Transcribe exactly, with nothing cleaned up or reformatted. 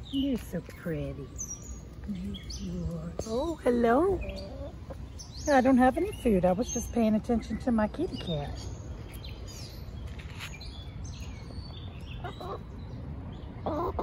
You're so pretty. You are. Oh, hello. I don't have any food. I was just paying attention to my kitty cat. Oh,